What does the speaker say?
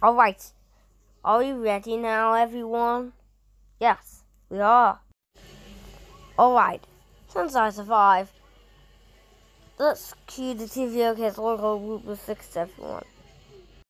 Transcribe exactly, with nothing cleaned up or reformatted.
Alright, are we ready now, everyone? Yes, we are. Alright, since I survived, let's cue the tvokids local bloopers six, everyone.